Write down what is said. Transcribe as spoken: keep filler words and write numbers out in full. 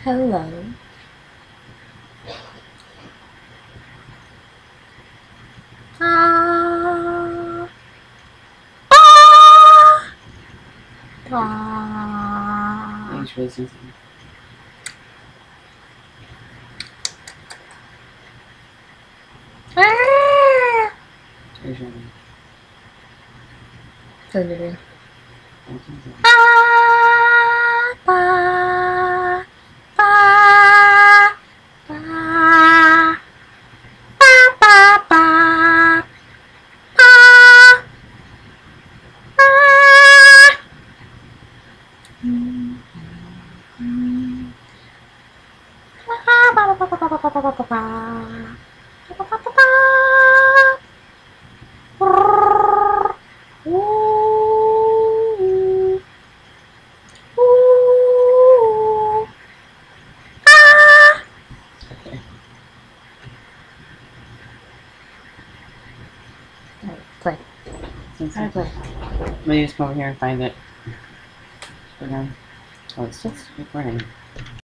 Hello. Ah. Ah. Ah. Thanks for listening. Ah. Here's your name. So did it. Thank you. Ah. Ba. Ba. Ba. Ba. Ba. Ba. Ba. Ah. Mm. Mm. Ba. Ba. Ba. Ba. Ba. Ba. Ba. Ba. Ba. Ba. Ba. Ba. Ba. Ba. Ooh. Ooh. Ah. Okay. Alright, play. Since How to play? I'm gonna just come over here and find it. Put it on. Oh, it's just recording.